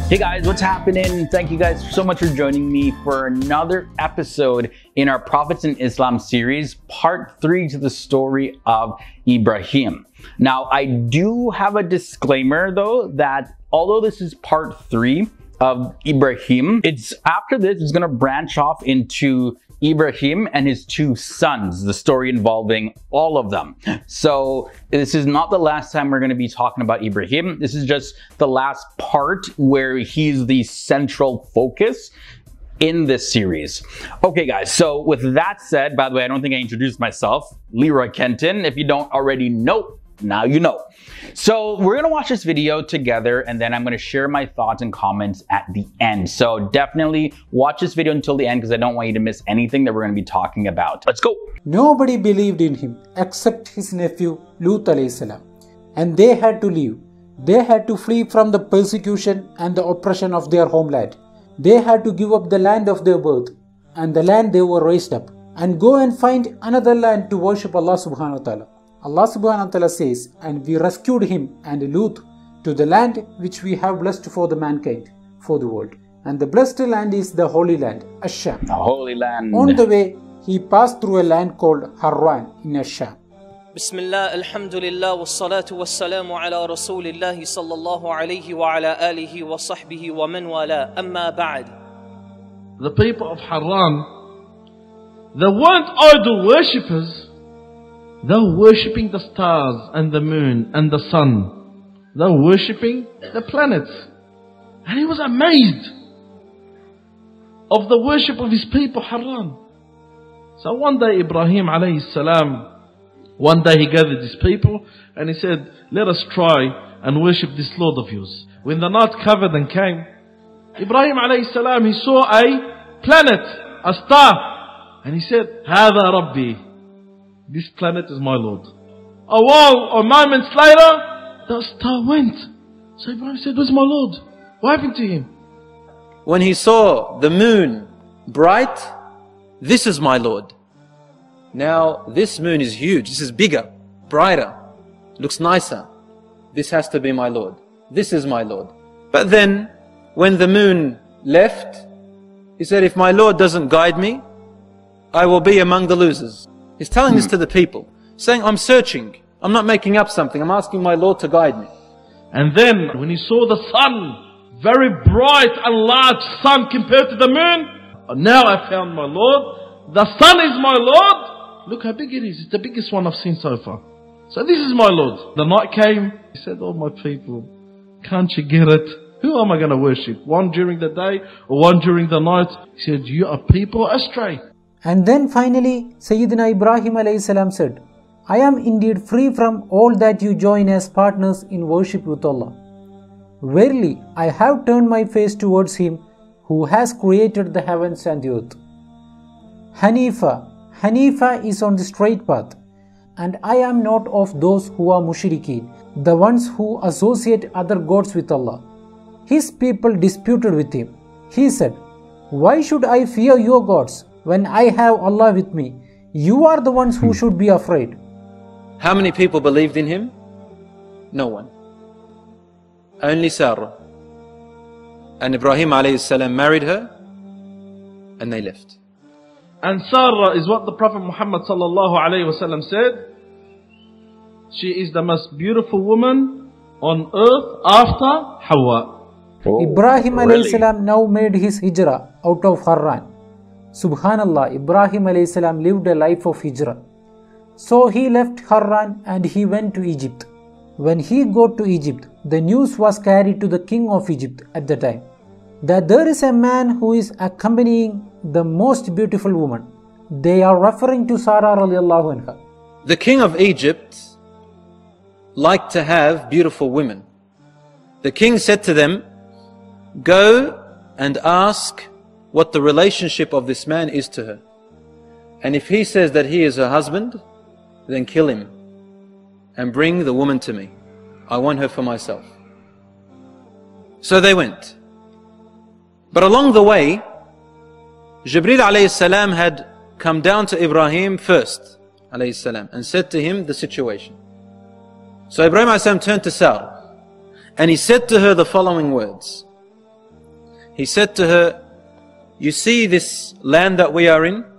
Hey guys, what's happening? Thank you guys so much for joining me for another episode in our Prophets in Islam series, part 3 to the story of Ibrahim. Now, I do have a disclaimer though, that although this is part 3 of Ibrahim, after this it's going to branch off into Ibrahim and his 2 sons, the story involving all of them. So this is not the last time we're going to be talking about Ibrahim. This is just the last part where he's the central focus in this series. Okay guys, so with that said, by the way, I don't think I introduced myself, Leroy Kenton. If you don't already know, now you know. So we're going to watch this video together and then I'm going to share my thoughts and comments at the end. So definitely watch this video until the end because I don't want you to miss anything that we're going to be talking about. Let's go. Nobody believed in him except his nephew Lut alayhi salam, and they had to leave. They had to flee from the persecution and the oppression of their homeland. They had to give up the land of their birth and the land they were raised up and go and find another land to worship Allah subhanahu wa ta'ala. Allah subhanahu wa ta'ala says, and we rescued him and Lut to the land which we have blessed for the mankind, for the world. And the blessed land is the Holy Land, Ash-Sham. The Holy Land. On the way, he passed through a land called Harran in Ash-Sham. Bismillah, alhamdulillah, wassalatu wassalamu ala rasulillah sallallahu alayhi wa ala alihi wa sahbihi wa man wala, amma ba'd. The people of Harran, they weren't idol worshippers. They were worshipping the stars and the moon and the sun. They were worshipping the planets. And he was amazed of the worship of his people, Harran. So one day Ibrahim alayhi salam, one day he gathered his people and he said, let us try and worship this Lord of yours. When the night covered and came, Ibrahim alayhi salam, he saw a planet, a star. And he said, هذا ربي. This planet is my Lord. A while or moments later, the star went. So Ibrahim said, where's my Lord? What happened to him? When he saw the moon bright, this is my Lord. Now this moon is huge. This is bigger, brighter, looks nicer. This has to be my Lord. This is my Lord. But then when the moon left, he said, if my Lord doesn't guide me, I will be among the losers. He's telling this to the people, saying, I'm searching. I'm not making up something. I'm asking my Lord to guide me. And then when he saw the sun, very bright and large sun compared to the moon, now I found my Lord. The sun is my Lord. Look how big it is. It's the biggest one I've seen so far. So this is my Lord. The night came. He said, oh my people, can't you get it? Who am I going to worship? One during the day or one during the night? He said, you are people astray. And then finally, Sayyidina Ibrahim alayhi salam said, I am indeed free from all that you join as partners in worship with Allah. Verily, I have turned my face towards Him who has created the heavens and the earth. Hanifa is on the straight path, and I am not of those who are mushrikeen, the ones who associate other gods with Allah. His people disputed with him. He said, why should I fear your gods? When I have Allah with me, you are the ones who should be afraid. How many people believed in him? No one. Only Sarah. And Ibrahim alayhi salam married her and they left. And Sarah is what the Prophet Muhammad sallallahu alayhi wasallam said. She is the most beautiful woman on earth after Hawa. Ibrahim alayhi salam now made his hijrah out of Harran. Subhanallah, Ibrahim alayhi salam lived a life of hijrah. So he left Harran and he went to Egypt. When he got to Egypt, the news was carried to the king of Egypt at the time that there is a man who is accompanying the most beautiful woman. They are referring to Sarah radiallahu anha. The king of Egypt liked to have beautiful women. The king said to them, go and ask what the relationship of this man is to her. And if he says that he is her husband, then kill him and bring the woman to me. I want her for myself. So they went. But along the way, Jibreel alayhi salam had come down to Ibrahim first alayhi salam and said to him the situation. So Ibrahim alayhi salam turned to Sarah and he said to her the following words. he said to her, you see this land that we are in?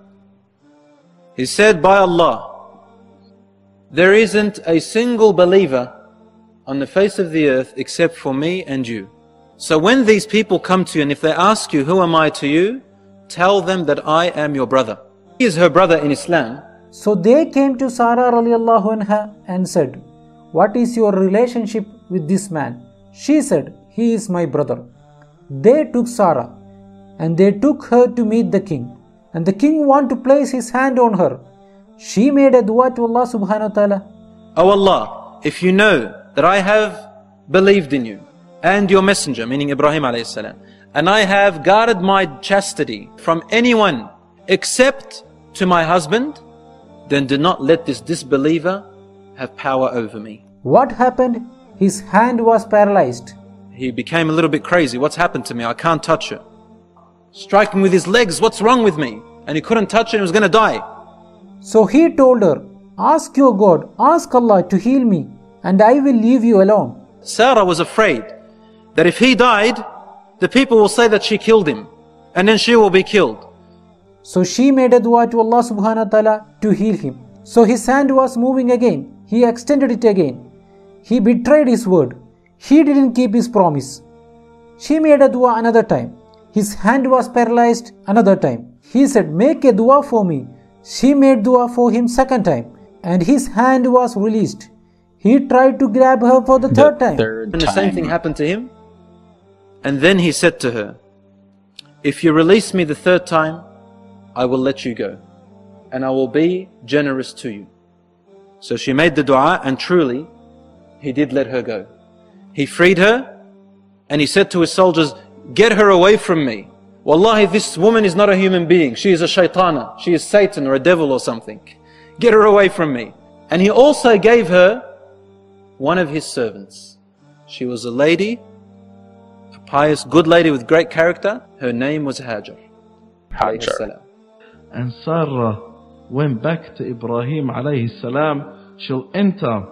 He said, by Allah, there isn't a single believer on the face of the earth except for me and you. So when these people come to you and if they ask you, who am I to you? Tell them that I am your brother. He is her brother in Islam. So they came to Sarah radiallahu anha and said, what is your relationship with this man? She said, he is my brother. They took Sarah and they took her to meet the king. And the king wanted to place his hand on her. She made a dua to Allah subhanahu wa ta'ala. O Allah, if you know that I have believed in you and your messenger, meaning Ibrahim alayhi salam, and I have guarded my chastity from anyone except to my husband, then do not let this disbeliever have power over me. What happened? His hand was paralyzed. He became a little bit crazy. What's happened to me? I can't touch her. Striking with his legs, what's wrong with me? And he couldn't touch her, he was going to die. So he told her, ask your God, ask Allah to heal me, and I will leave you alone. Sarah was afraid that if he died, the people will say that she killed him, and then she will be killed. So she made a dua to Allah subhanahu wa ta'ala to heal him. So his hand was moving again. He extended it again. He betrayed his word. He didn't keep his promise. She made a dua another time. His hand was paralyzed another time. He said, make a dua for me. She made dua for him second time. And his hand was released. He tried to grab her for the third time. And the same thing happened to him. And then he said to her, if you release me the third time, I will let you go. And I will be generous to you. So she made the dua, and truly, he did let her go. He freed her, and he said to his soldiers, get her away from me. Wallahi, this woman is not a human being. She is a shaitana. She is Satan or a devil or something. Get her away from me. And he also gave her one of his servants. She was a lady, a pious, good lady with great character. Her name was Hajar. Hajar. And Sarah went back to Ibrahim alayhi salam. She'll enter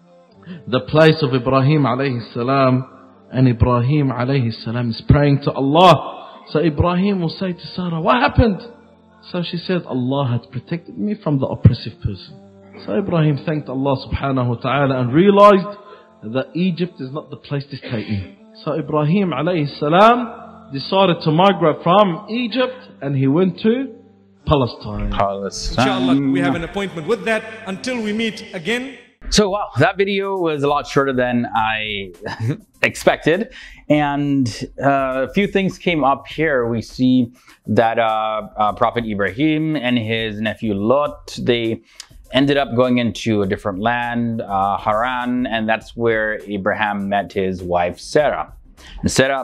the place of Ibrahim alayhi salam, and Ibrahim alayhi salam is praying to Allah. So Ibrahim will say to Sarah, what happened? So she said, Allah had protected me from the oppressive person. So Ibrahim thanked Allah subhanahu wa ta'ala and realized that Egypt is not the place to take him. So Ibrahim alayhi salam decided to migrate from Egypt, and he went to Palestine. Inshallah, we have an appointment with that. Until we meet again. So wow, that video was a lot shorter than I expected, and a few things came up here. We see that Prophet Ibrahim and his nephew Lot, they ended up going into a different land, Haran, and that's where Abraham met his wife Sarah. And Sarah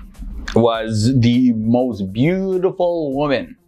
was the most beautiful woman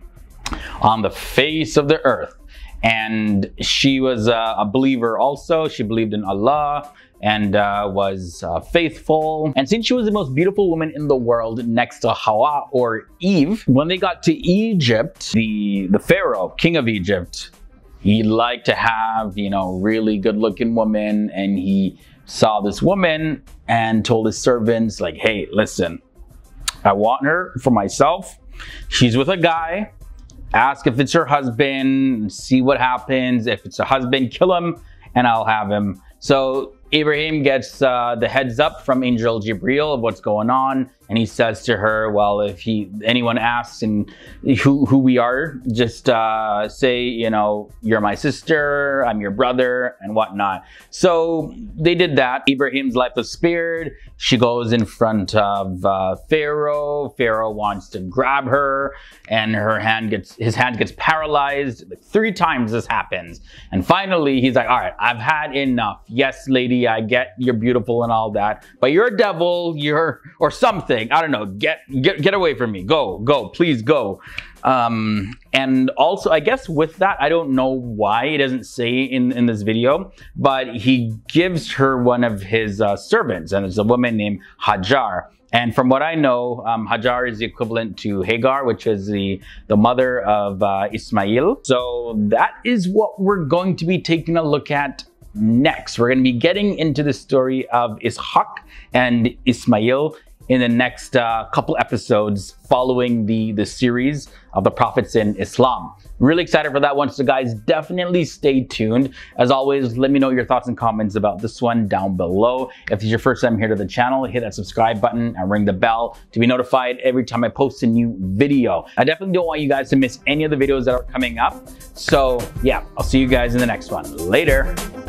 on the face of the earth. And she was a believer also. She believed in Allah and was faithful. And since she was the most beautiful woman in the world next to Hawa or Eve, when they got to Egypt, the Pharaoh, king of Egypt, he liked to have, you know, really good looking women. And he saw this woman and told his servants like, hey, listen, I want her for myself. She's with a guy. Ask if it's her husband, see what happens. If it's a husband, kill him and I'll have him. So Ibrahim gets the heads up from Angel Jibreel of what's going on. And he says to her, well, if anyone asks and who we are, just say, you know, you're my sister, I'm your brother and whatnot. So they did that. Ibrahim's life was spared. She goes in front of Pharaoh. Pharaoh wants to grab her and his hand gets paralyzed. Like 3 times this happens. And finally he's like, all right, I've had enough. Yes, lady, I get you're beautiful and all that, but you're a devil, or something. I don't know, get away from me. Go, please go. And also, I guess with that, I don't know why it doesn't say in this video, but he gives her one of his servants, and it's a woman named Hajar. And from what I know, Hajar is the equivalent to Hagar, which is the mother of Ismail. So that is what we're going to be taking a look at next. We're going to be getting into the story of Ishaq and Ismail in the next couple episodes following the series of the prophets in Islam. Really excited for that one, so guys, definitely stay tuned. As always, let me know your thoughts and comments about this one down below. If this is your first time here to the channel, hit that subscribe button and ring the bell to be notified every time I post a new video. I definitely don't want you guys to miss any of the videos that are coming up. So yeah, I'll see you guys in the next one. Later.